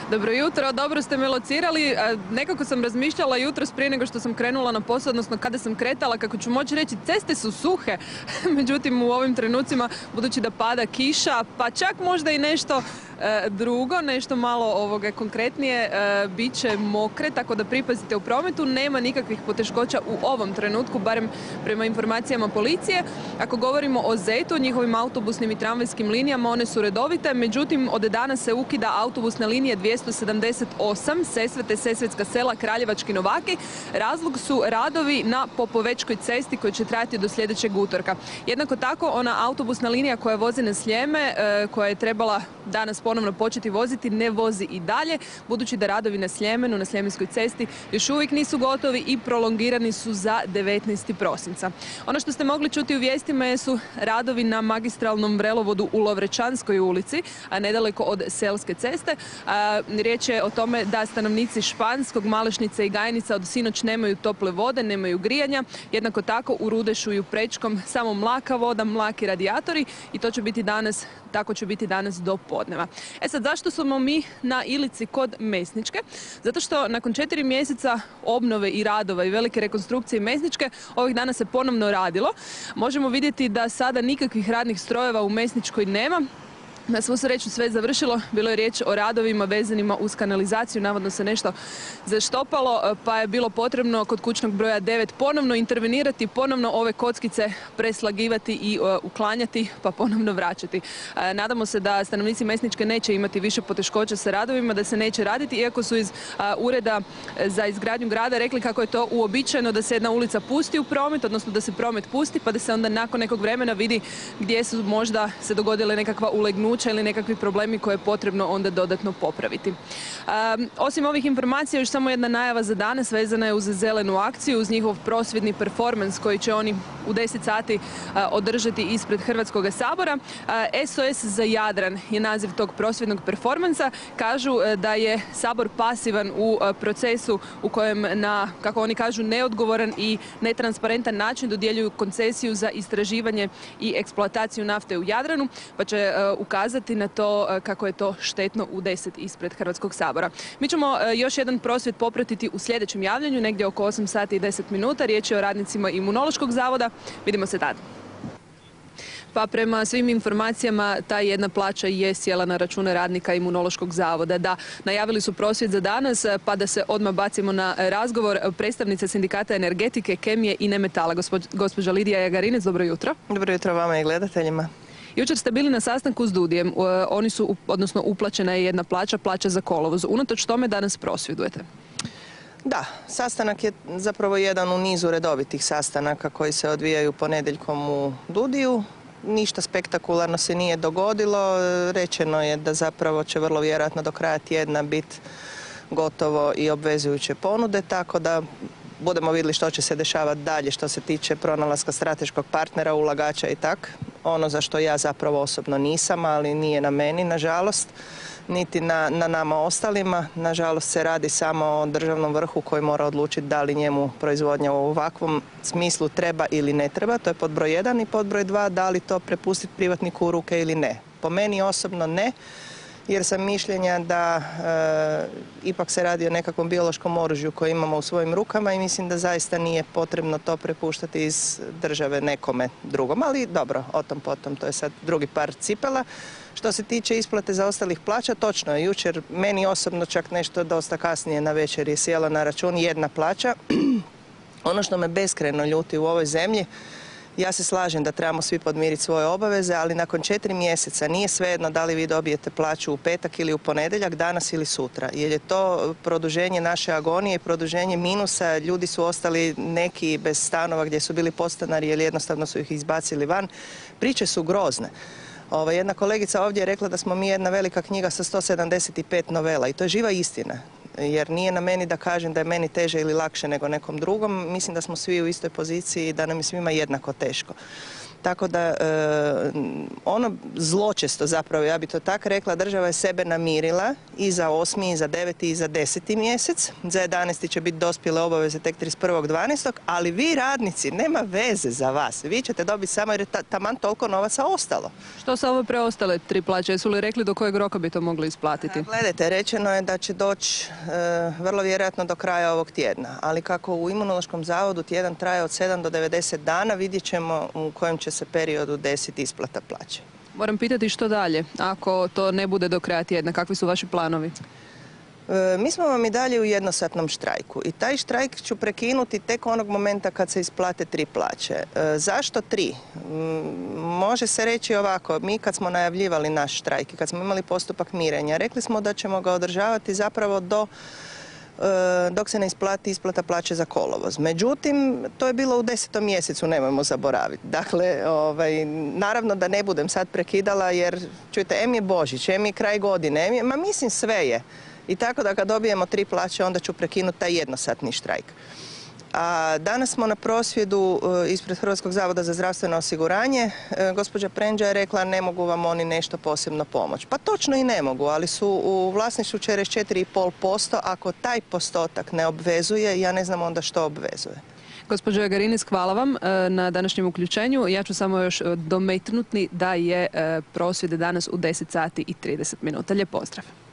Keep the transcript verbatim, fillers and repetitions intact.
Dobro jutro, dobro ste me locirali. Nekako sam razmišljala jutros prije nego što sam krenula na posao, odnosno kada sam kretala, kako ću moći reći, ceste su suhe. Međutim, u ovim trenucima, budući da pada kiša, pa čak možda i nešto drugo, nešto malo ovoga konkretnije, bit će mokre, tako da pripazite u prometu. Nema nikakvih poteškoća u ovom trenutku, barem prema informacijama policije. Ako govorimo o Zetu, njihovim autobusnim i tramvajskim linijama, one su redovite, međutim, od danas se ukida autobusna linija dvjesto sedamdeset osam, Sesvete, Sesvetska sela, Kraljevački Novaki. Razlog su radovi na Popovečkoj cesti koji će trajati do sljedećeg utorka. Jednako tako, ona autobusna linija koja vozi na Sljeme, koja je trebala danas ponovno početi voziti, ne vozi i dalje, budući da radovi na Sljemenu, na Sljemenskoj cesti, još uvijek nisu gotovi i prolongirani su za devetnaestog prosinca. Ono što ste mogli čuti u vijestima su radovi na magistralnom vrelovodu u Lovrečanskoj ulici, a nedaleko od Selske ceste. A, riječ je o tome da stanovnici Španskog, Malešnice i Gajnica od sinoć nemaju tople vode, nemaju grijanja. Jednako tako u Rudešu i u Prečkom samo mlaka voda, mlaki radijatori i to će biti danas, tako će biti danas do podneva. E sad, zašto smo mi na Ilici kod Mesničke? Zato što nakon četiri mjeseca obnove i radova i velike rekonstrukcije Mesničke, ovih dana se ponovno radilo. Možemo vidjeti da sada nikakvih radnih strojeva u Mesničkoj nema. Na svu sreću sve je završilo, bilo je riječ o radovima vezanima uz kanalizaciju, navodno se nešto zaštopalo, pa je bilo potrebno kod kućnog broja devet ponovno intervenirati, ponovno ove kockice preslagivati i uh, uklanjati, pa ponovno vraćati. Uh, nadamo se da stanovnici Mesničke neće imati više poteškoća sa radovima, da se neće raditi, iako su iz uh, Ureda za izgradnju grada rekli kako je to uobičajeno da se jedna ulica pusti u promet, odnosno da se promet pusti, pa da se onda nakon nekog vremena vidi gdje su možda se dogodile nekakva ulegnuća ili nekakvi problemi koje je potrebno onda dodatno popraviti. Um, osim ovih informacija, još samo jedna najava za danas vezana je uz zelenu akciju, uz njihov prosvjedni performans koji će oni u deset sati uh, održati ispred Hrvatskog sabora. Uh, S O S za Jadran je naziv tog prosvjednog performansa. Kažu uh, da je Sabor pasivan u uh, procesu u kojem na, kako oni kažu, neodgovoran i netransparentan način dodjeljuju koncesiju za istraživanje i eksploataciju nafte u Jadranu, pa će uh, ukazati na to kako je to štetno u deset ispred Hrvatskog sabora. Mi ćemo još jedan prosvjed popratiti u sljedećem javljanju, negdje oko osam sati i deset minuta. Riječ je o radnicima Imunološkog zavoda. Vidimo se tada. Pa prema svim informacijama ta jedna plaća je sjela na račune radnika Imunološkog zavoda. Da, najavili su prosvjed za danas, pa da se odmah bacimo na razgovor. Predstavnica sindikata energetike, kemije i nemetala, gospođa Lidija Jagarinec, dobro jutro. Dobro jutro vama i gledateljima. Jučer ste bili na sastanku s Dudijem, oni su, odnosno uplaćena je jedna plaća, plaća za kolovoz. Unatoč tome danas prosvjedujete. Da, sastanak je zapravo jedan u nizu redovitih sastanaka koji se odvijaju ponedjeljkom u Dudiju. Ništa spektakularno se nije dogodilo. Rečeno je da zapravo će vrlo vjerojatno do kraja tjedna biti gotovo i obvezujuće ponude, tako da budemo vidjeli što će se dešavati dalje što se tiče pronalaska strateškog partnera, ulagača i tak. Ono za što ja zapravo osobno nisam, ali nije na meni, nažalost, niti na, na nama ostalima. Nažalost se radi samo o državnom vrhu koji mora odlučiti da li njemu proizvodnja u ovakvom smislu treba ili ne treba. To je pod broj jedan i pod broj dva, da li to prepustiti privatniku u ruke ili ne. Po meni osobno ne, jer sam mišljenja da e, ipak se radi o nekakvom biološkom oružju koje imamo u svojim rukama i mislim da zaista nije potrebno to prepuštati iz države nekome drugom. Ali dobro, o tom potom, to je sad drugi par cipela. Što se tiče isplate za ostalih plaća, točno je, jučer meni osobno čak nešto dosta kasnije na večer je sjela na račun jedna plaća. Ono što me beskrajno ljuti u ovoj zemlji, ja se slažem da trebamo svi podmiriti svoje obaveze, ali nakon četiri mjeseca nije svejedno da li vi dobijete plaću u petak ili u ponedjeljak, danas ili sutra. Jer je to produženje naše agonije i produženje minusa. Ljudi su ostali neki bez stanova gdje su bili podstanari jer jednostavno su ih izbacili van. Priče su grozne. Ova, jedna kolegica ovdje je rekla da smo mi jedna velika knjiga sa sto sedamdeset pet novela i to je živa istina. Jer nije na meni da kažem da je meni teže ili lakše nego nekom drugom. Mislim da smo svi u istoj poziciji i da nam je svima jednako teško. Tako da e, ono zločesto zapravo, ja bi to tako rekla, država je sebe namirila i za osmi, i za deveti, i za deseti mjesec. Za jedanaesti će biti dospjele obaveze tek trideset prvog dvanaestog ali vi radnici, nema veze za vas. Vi ćete dobiti samo jer je ta, taman toliko novaca ostalo. Što sa ove preostale tri plaće? Jesu li rekli do kojeg roka bi to mogli isplatiti? Gledajte, rečeno je da će doći e, vrlo vjerojatno do kraja ovog tjedna, ali kako u Imunološkom zavodu tjedan traje od sedam do devedeset dana, vidjet ćemo u kojem će se periodu desiti isplata plaće. Moram pitati što dalje, ako to ne bude do kraja tjedna, kakvi su vaši planovi? E, mi smo vam i dalje u jednosatnom štrajku i taj štrajk ću prekinuti tek onog momenta kad se isplate tri plaće. E, zašto tri? M, može se reći ovako, mi kad smo najavljivali naš štrajk i kad smo imali postupak mirenja, rekli smo da ćemo ga održavati zapravo do dok se ne isplati isplata plaće za kolovoz. Međutim, to je bilo u desetom mjesecu, nemojmo zaboraviti. Dakle, ovaj, naravno da ne budem sad prekidala jer, čujte, em je Božić, em je kraj godine, em je, ma mislim sve je. I tako da kad dobijemo tri plaće, onda ću prekinuti taj jednosatni štrajk. A danas smo na prosvjedu ispred Hrvatskog zavoda za zdravstveno osiguranje. Gospođa Prendža je rekla ne mogu vam oni nešto posebno pomoći. Pa točno i ne mogu, ali su u vlasništvu četrdeset četiri zarez pet posto. Ako taj postotak ne obvezuje, ja ne znam onda što obvezuje. Gospođo Jagarinis, hvala vam na današnjem uključenju. Ja ću samo još dometnuti da je prosvjed danas u deset sati i trideset minuta. Lijep pozdrav.